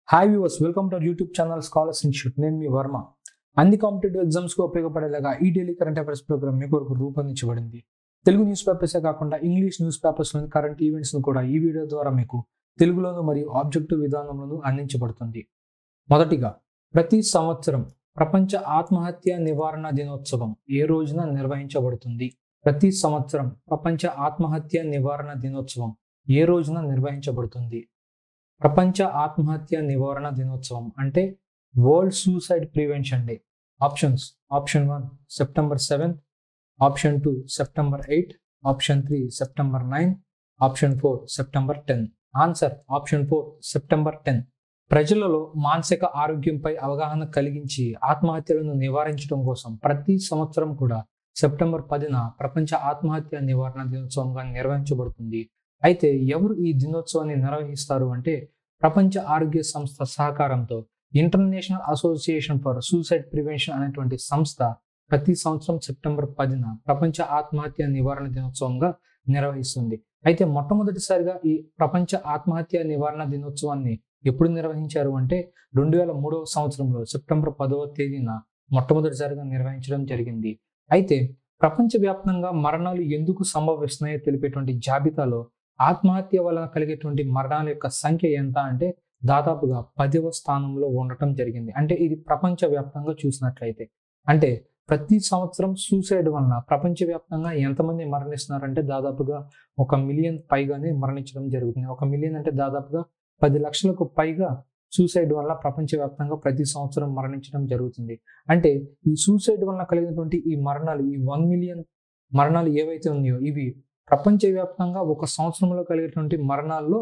Hi viewers, welcome to YouTube channel scholars institute. నేను మీ వర్మ. అన్ని కాంపిటేటివ్ ఎగ్జామ్స్కు ఉపయోగపడేలాగా ఈ డైలీ కరెంట్ అఫైర్స్ ప్రోగ్రామ్ మీ కొరకు రూపొందించబడింది. తెలుగు న్యూస్ పేపర్సే కాకుండా ఇంగ్లీష్ న్యూస్ పేపర్స్లోని కరెంట్ ఈవెంట్స్ను కూడా ఈ వీడియో ద్వారా మీకు తెలుగులోను మరియు ఆబ్జెక్టివ్ విధానంలోనూ అందించబడుతుంది. మొదటిగా, ప్రతి సంవత్సరం ప్రపంచ ఆత్మహత్య నివారణ దినోత్సవం ఏ రోజున నిర్వహించబడుతుంది? ప్రతి సంవత్సరం ప్రపంచ ఆత్మహత్య నివారణ దినోత్సవం ఏ రోజున నిర్వహించబడుతుంది? ప్రపంచ ఆత్మహత్య నివారణ దినోత్సవం అంటే world suicide prevention day. Options: option 1 September 7, option 2 September 8, option 3 September 9, option 4 September 10. Answer option 4 September 10. ప్రజలలో మానసిక ఆరోగ్యంపై అవగాహన కలిగించి ఆత్మహత్యలను నివారించడం కోసం ప్రతి సంవత్సరం కూడా సెప్టెంబర్ 10న ప్రపంచ ఆత్మహత్య నివారణ దినోత్సవంగా నిర్వహించబడుతుంది. అయితే ఎవరు ఈ దినోత్సవాన్ని నిర్వహిస్తారు అంటే ప్రపంచ ఆరోగ్య సంస్థ సహకారంతో international association for suicide prevention అనేటువంటి సంస్థ ప్రతి సంవత్సరం సెప్టెంబర్ 10న ప్రపంచ ఆత్మహత్య నివారణ దినోత్సవంగా నిర్వహిస్తుంది. అయితే మొట్టమొదటిసారిగా ఈ ప్రపంచ ఆత్మహత్య నివారణ దినోత్సవాన్ని ఎప్పుడు నిర్వహించారు అంటే 2003వ సంవత్సరంలో సెప్టెంబర్ 10వ తేదీన మొట్టమొదటిసారిగా నిర్వహించడం జరిగింది. అయితే ప్రపంచవ్యాప్తంగా మరణాలు ఎందుకు సంభవిస్తున్నాయో తెలిపేటువంటి జాబితాలో ఆత్మహత్య వలన కలిగేటువంటి మరణాల యొక్క సంఖ్య ఎంత అంటే దాదాపుగా 10వ స్థానంలో ఉండటం జరిగింది. అంటే ఇది ప్రపంచవ్యాప్తంగా చూసినట్లయితే, అంటే ప్రతి సంవత్సరం సూసైడ్ వలన ప్రపంచవ్యాప్తంగా ఎంతమంది మరణిస్తున్నారంటే దాదాపుగా 1 మిలియన్ పైగానే మరణించడం జరుగుతుంది. 1 మిలియన్ అంటే దాదాపుగా 10 లక్షలకు పైగా సూసైడ్ వల్ల ప్రపంచవ్యాప్తంగా ప్రతి సంవత్సరం మరణించడం జరుగుతుంది. అంటే ఈ సూసైడ్ వలన కలిగినటువంటి ఈ మరణాలు, ఈ 1 మిలియన్ మరణాలు ఏవైతే ఉన్నాయో ఇవి ప్రపంచవ్యాప్తంగా ఒక సంవత్సరంలో కలిగేటువంటి మరణాల్లో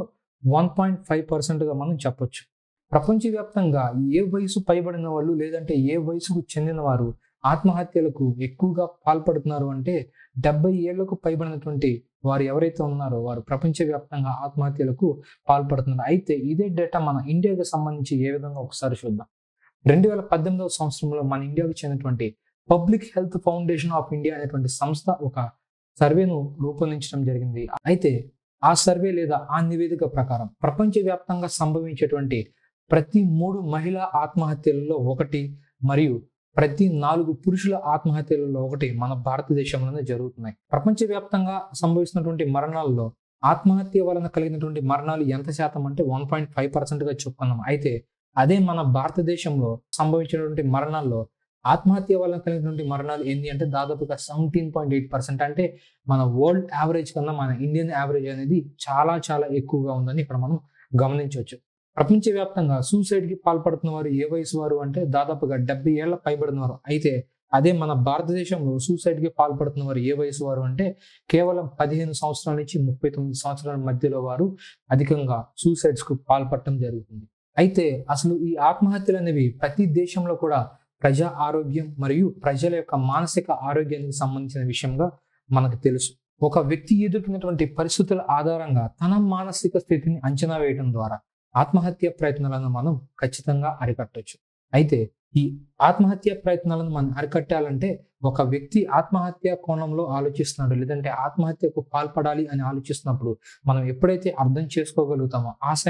1.5%గా మనం చెప్పొచ్చు. ప్రపంచవ్యాప్తంగా ఏ వయసు పైబడిన వాళ్ళు లేదంటే ఏ వయసుకు చెందిన వారు ఆత్మహత్యలకు ఎక్కువగా పాల్పడుతున్నారు అంటే 70 ఏళ్లకు పైబడినటువంటి వారు ఎవరైతే ఉన్నారో వారు ప్రపంచవ్యాప్తంగా ఆత్మహత్యలకు పాల్పడుతున్నారు. అయితే ఇదే డేటా మన ఇండియాకి సంబంధించి ఏ విధంగా ఒకసారి చూద్దాం. 2018వ సంవత్సరంలో మన ఇండియాకు చెందినటువంటి public health foundation of India అనేటువంటి సంస్థ ఒక సర్వేను రూపొందించడం జరిగింది. అయితే ఆ సర్వే లేదా ఆ నివేదిక ప్రకారం ప్రపంచవ్యాప్తంగా సంభవించేటువంటి ప్రతి 3 మహిళా ఆత్మహత్యలలో 1 మరియు ప్రతి 4 పురుషుల ఆత్మహత్యలలో 1 మన భారతదేశంలోనే జరుగుతున్నాయి. ప్రపంచవ్యాప్తంగా సంభవిస్తున్నటువంటి మరణాల్లో ఆత్మహత్య వలన కలిగినటువంటి మరణాలు ఎంత శాతం అంటే 1.5%గా చెప్పుకున్నాం. అయితే అదే మన భారతదేశంలో సంభవించినటువంటి మరణాల్లో ఆత్మహత్య వలన కలిగినటువంటి మరణాలు ఎన్ని అంటే దాదాపుగా 17.8%. అంటే మన వరల్డ్ యావరేజ్ కన్నా మన ఇండియన్ యావరేజ్ అనేది చాలా చాలా ఎక్కువగా ఉందని ఇక్కడ మనం గమనించవచ్చు. ప్రపంచవ్యాప్తంగా సూసైడ్కి పాల్పడుతున్న వారు ఏ వయసు వారు అంటే దాదాపుగా 70 ఏళ్ల పైబడిన వారు. అయితే అదే మన భారతదేశంలో సూసైడ్కి పాల్పడుతున్న వారు ఏ వయసు వారు అంటే కేవలం 15 సంవత్సరాల నుంచి 39 సంవత్సరాల మధ్యలో వారు అధికంగా సూసైడ్స్కు పాల్పడటం జరుగుతుంది. అయితే అసలు ఈ ఆత్మహత్యలు అనేవి ప్రతి దేశంలో కూడా ప్రజా ఆరోగ్యం మరియు ప్రజల యొక్క మానసిక ఆరోగ్యానికి సంబంధించిన విషయంగా మనకు తెలుసు. ఒక వ్యక్తి ఎదుర్కొన్నటువంటి పరిస్థితుల ఆధారంగా తన మానసిక స్థితిని అంచనా వేయడం ద్వారా ఆత్మహత్య ప్రయత్నాలను మనం ఖచ్చితంగా అరికట్టవచ్చు. అయితే ఈ ఆత్మహత్య ప్రయత్నాలను మనం అరికట్టాలంటే ఒక వ్యక్తి ఆత్మహత్య కోణంలో ఆలోచిస్తున్నాడు లేదంటే ఆత్మహత్యకు పాల్పడాలి అని ఆలోచిస్తున్నప్పుడు మనం ఎప్పుడైతే అర్థం చేసుకోగలుగుతామో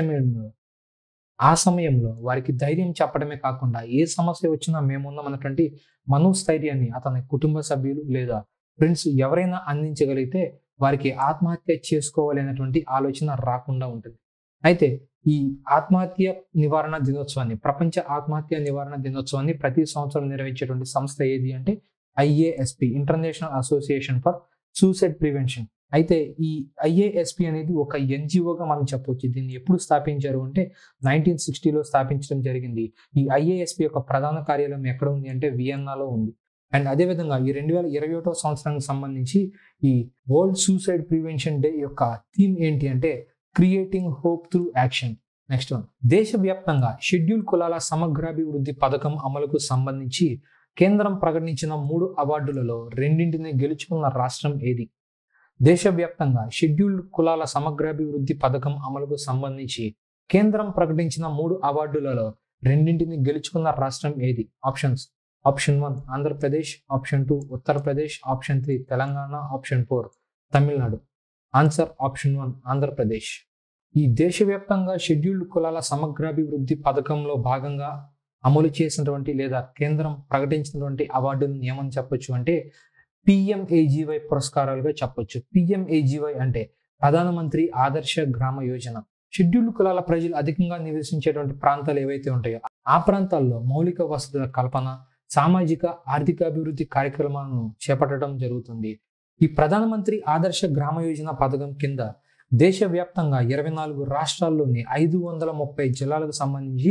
ఆ సమయంలో వారికి ధైర్యం చెప్పడమే కాకుండా ఏ సమస్య వచ్చినా మేమున్నాం అన్నటువంటి మనోస్థైర్యాన్ని అతని కుటుంబ సభ్యులు లేదా ఫ్రెండ్స్ ఎవరైనా అందించగలిగితే వారికి ఆత్మహత్య చేసుకోవాలి అనేటువంటి ఆలోచన రాకుండా ఉంటుంది. అయితే ఈ ఆత్మహత్య నివారణ దినోత్సవాన్ని, ప్రపంచ ఆత్మహత్య నివారణ దినోత్సవాన్ని ప్రతి సంవత్సరం నిర్వహించేటువంటి సంస్థ ఏది అంటే IASP, international association for suicide prevention. అయితే ఈ IASP అనేది ఒక NGOగా మనం చెప్పవచ్చు. దీన్ని ఎప్పుడు స్థాపించారు అంటే 1960లో స్థాపించడం జరిగింది. ఈ IASP యొక్క ప్రధాన కార్యాలయం ఎక్కడ ఉంది అంటే వియన్నాలో ఉంది. అండ్ అదేవిధంగా ఈ 2021వ సంవత్సరానికి సంబంధించి ఈ వరల్డ్ సూసైడ్ ప్రివెన్షన్ డే యొక్క థీమ్ ఏంటి అంటే creating hope through action. Next one, దేశవ్యాప్తంగా షెడ్యూల్ కులాల సమగ్రాభివృద్ధి పథకం అమలుకు సంబంధించి కేంద్రం ప్రకటించిన 3 అవార్డులలో 2 గెలుచుకున్న రాష్ట్రం ఏది? దేశవ్యాప్తంగా షెడ్యూల్డ్ కులాల సమగ్రాభివృద్ధి పథకం అమలుకు సంబంధించి కేంద్రం ప్రకటించిన 3 అవార్డులలో 2 గెలుచుకున్న రాష్ట్రం ఏది? Options: option 1 Andhra Pradesh, option 2 Uttar Pradesh, option 3 Telangana, option 4 Tamil Nadu. Answer option 1 Andhra Pradesh. ఈ దేశవ్యాప్తంగా షెడ్యూల్డ్ కులాల సమగ్రాభివృద్ధి పథకంలో భాగంగా అమలు చేసినటువంటి లేదా కేంద్రం ప్రకటించినటువంటి అవార్డులను ఏమని చెప్పొచ్చు అంటే పిఎంఏజీవై పురస్కారాలుగా చెప్పొచ్చు. పిఎంఏజీవై అంటే ప్రధానమంత్రి ఆదర్శ గ్రామ యోజన. షెడ్యూల్డ్ కులాల ప్రజలు అధికంగా నివసించేటువంటి ప్రాంతాలు ఏవైతే ఉంటాయో ఆ ప్రాంతాల్లో మౌలిక వసతుల కల్పన, సామాజిక ఆర్థిక అభివృద్ధి కార్యక్రమాలను చేపట్టడం జరుగుతుంది. ఈ ప్రధానమంత్రి ఆదర్శ గ్రామ యోజన పథకం కింద దేశవ్యాప్తంగా 24 రాష్ట్రాల్లోని 530 జిల్లాలకు సంబంధించి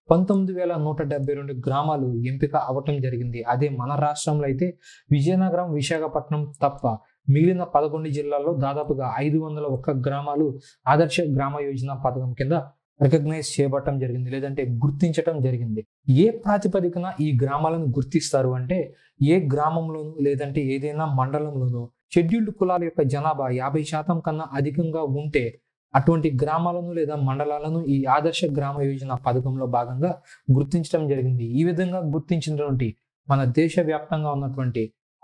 19,172 గ్రామాలు ఎంపిక అవ్వటం జరిగింది. అదే మన రాష్ట్రంలో అయితే విజయనగరం, విశాఖపట్నం తప్ప మిగిలిన 11 జిల్లాల్లో దాదాపుగా 501 గ్రామాలు ఆదర్శ గ్రామ యోజన పథకం కింద రికగ్నైజ్ చేయబడటం జరిగింది, లేదంటే గుర్తించటం జరిగింది. ఏ ప్రాతిపదికన ఈ గ్రామాలను గుర్తిస్తారు అంటే ఏ గ్రామంలోనూ లేదంటే ఏదైనా మండలంలోనూ షెడ్యూల్డ్ కులాల యొక్క జనాభా 50% కన్నా అధికంగా ఉంటే అటువంటి గ్రామాలను లేదా మండలాలను ఈ ఆదర్శ గ్రామ యోజన పథకంలో భాగంగా గుర్తించడం జరిగింది. ఈ విధంగా గుర్తించినటువంటి మన దేశవ్యాప్తంగా ఉన్నటువంటి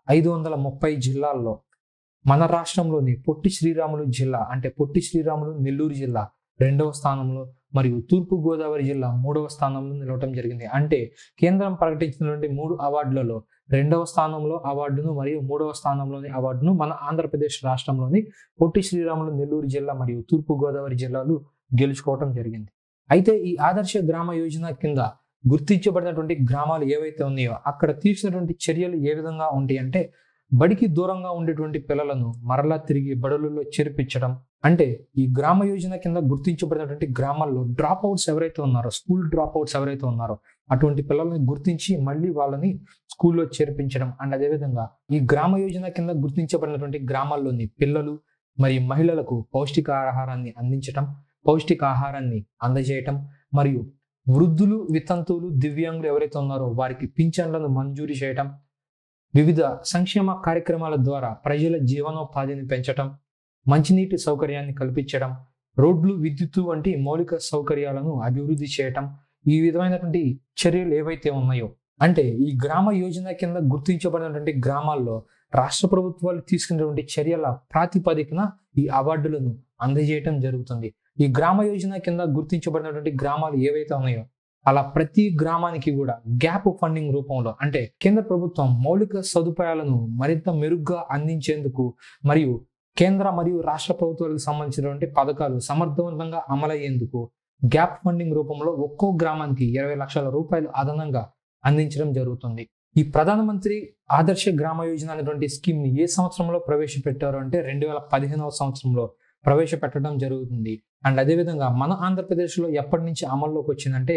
530 జిల్లాల్లో మన రాష్ట్రంలోని పొట్టి శ్రీరాములు జిల్లా అంటే పొట్టి శ్రీరాములు నెల్లూరు జిల్లా 2వ స్థానంలో మరియు తూర్పు గోదావరి జిల్లా 3వ స్థానంలో నిలవటం జరిగింది. అంటే కేంద్రం ప్రకటించినటువంటి 3 అవార్డులలో 2వ స్థానంలో అవార్డును మరియు 3వ స్థానంలోని అవార్డును మన ఆంధ్రప్రదేశ్ రాష్ట్రంలోని పొట్టి శ్రీరాములు నెల్లూరు జిల్లా మరియు తూర్పు గోదావరి జిల్లాలు గెలుచుకోవటం జరిగింది. అయితే ఈ ఆదర్శ గ్రామ యోజన కింద గుర్తించబడినటువంటి గ్రామాలు ఏవైతే ఉన్నాయో అక్కడ తీసుకున్నటువంటి చర్యలు ఏ విధంగా ఉంటాయి అంటే బడికి దూరంగా ఉండేటువంటి పిల్లలను మరలా తిరిగి బడులలో చేర్పించడం. అంటే ఈ గ్రామ యోజన కింద గుర్తించబడినటువంటి గ్రామాల్లో డ్రాప్ అవుట్స్ ఎవరైతే ఉన్నారో, స్కూల్ డ్రాప్ అవుట్స్ ఎవరైతే ఉన్నారో అటువంటి పిల్లల్ని గుర్తించి మళ్ళీ వాళ్ళని స్కూల్లో చేర్పించడం. అండ్ అదేవిధంగా ఈ గ్రామ యోజన కింద గుర్తించబడినటువంటి గ్రామాల్లోని పిల్లలు మరియు మహిళలకు పౌష్టికాహారాన్ని అందించడం, పౌష్టికాహారాన్ని అందజేయటం మరియు వృద్ధులు, వితంతువులు, దివ్యాంగులు ఎవరైతే ఉన్నారో వారికి పింఛన్లను మంజూరు చేయటం, వివిధ సంక్షేమ కార్యక్రమాల ద్వారా ప్రజల జీవనోపాధిని పెంచడం, మంచినీటి సౌకర్యాన్ని కల్పించడం, రోడ్లు, విద్యుత్తు వంటి మౌలిక సౌకర్యాలను అభివృద్ధి చేయటం. ఈ విధమైనటువంటి చర్యలు ఏవైతే ఉన్నాయో అంటే ఈ గ్రామ యోజన కింద గుర్తించబడినటువంటి గ్రామాల్లో రాష్ట్ర ప్రభుత్వాలు తీసుకున్నటువంటి చర్యల ప్రాతిపదికన ఈ అవార్డులను అందజేయటం జరుగుతుంది. ఈ గ్రామ యోజన కింద గుర్తించబడినటువంటి గ్రామాలు ఏవైతే ఉన్నాయో అలా ప్రతి గ్రామానికి కూడా గ్యాప్ ఫండింగ్ రూపంలో అంటే కేంద్ర ప్రభుత్వం మౌలిక సదుపాయాలను మరింత మెరుగ్గా అందించేందుకు మరియు కేంద్ర మరియు రాష్ట్ర ప్రభుత్వాలకు సంబంధించినటువంటి పథకాలు సమర్థవంతంగా అమలయ్యేందుకు గ్యాప్ ఫండింగ్ రూపంలో ఒక్కో గ్రామానికి 20 లక్షల రూపాయలు అదనంగా అందించడం జరుగుతుంది. ఈ ప్రధానమంత్రి ఆదర్శ గ్రామ యోజన అనేటువంటి స్కీమ్ ని ఏ సంవత్సరంలో ప్రవేశపెట్టారు అంటే 2015వ సంవత్సరంలో ప్రవేశపెట్టడం జరుగుతుంది. అండ్ అదేవిధంగా మన ఆంధ్రప్రదేశ్లో ఎప్పటి నుంచి అమల్లోకి వచ్చిందంటే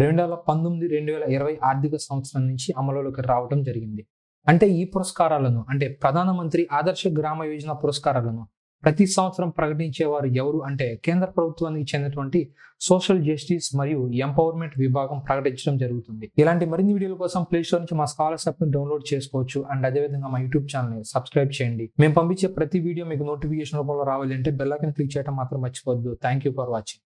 2019-2020 ఆర్థిక సంవత్సరం నుంచి అమలులోకి రావడం జరిగింది. అంటే ఈ పురస్కారాలను అంటే ప్రధానమంత్రి ఆదర్శ గ్రామ యోజన పురస్కారాలను ప్రతి సంవత్సరం ప్రకటించేవారు ఎవరు అంటే కేంద్ర ప్రభుత్వానికి చెందినటువంటి సోషల్ జస్టిస్ మరియు ఎంపవర్మెంట్ విభాగం ప్రకటించడం జరుగుతుంది. ఇలాంటి మరిన్ని వీడియోల కోసం ప్లే స్టోర్ నుంచి మా స్కాలర్స్ యాప్ ని డౌన్లోడ్ చేసుకోవచ్చు. అండ్ అదేవిధంగా మా యూట్యూబ్ ఛానల్ ని సబ్స్క్రైబ్ చేయండి. మేము పంపించే ప్రతి వీడియో మీకు నోటిఫికేషన్ రూపంలో రావాలి అంటే బెల్ ఐకాన్ క్లిక్ చేయడం మాత్రం మర్చిపోవద్దు. Thank you for watching.